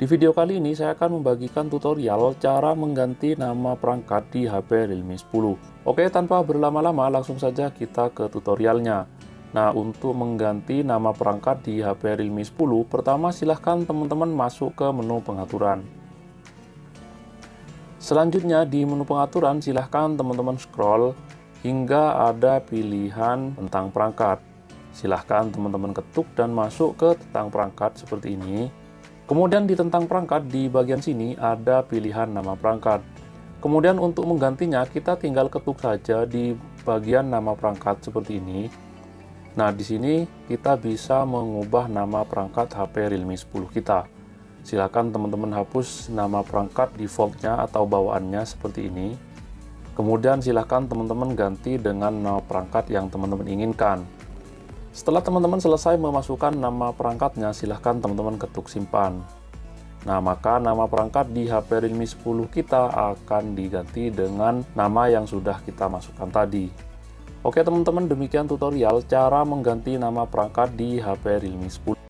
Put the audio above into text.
Di video kali ini saya akan membagikan tutorial cara mengganti nama perangkat di HP Realme 10. Oke, tanpa berlama-lama langsung saja kita ke tutorialnya. Nah, untuk mengganti nama perangkat di HP Realme 10, pertama silahkan teman-teman masuk ke menu pengaturan. Selanjutnya di menu pengaturan silahkan teman-teman scroll hingga ada pilihan tentang perangkat. Silahkan teman-teman ketuk dan masuk ke tentang perangkat seperti ini. Kemudian di tentang perangkat di bagian sini ada pilihan nama perangkat. Kemudian untuk menggantinya kita tinggal ketuk saja di bagian nama perangkat seperti ini. Nah, di sini kita bisa mengubah nama perangkat HP Realme 10 kita. Silakan teman-teman hapus nama perangkat defaultnya atau bawaannya seperti ini. Kemudian silakan teman-teman ganti dengan nama perangkat yang teman-teman inginkan. Setelah teman-teman selesai memasukkan nama perangkatnya, silahkan teman-teman ketuk simpan. Nah, maka nama perangkat di HP Realme 10 kita akan diganti dengan nama yang sudah kita masukkan tadi. Oke teman-teman, demikian tutorial cara mengganti nama perangkat di HP Realme 10.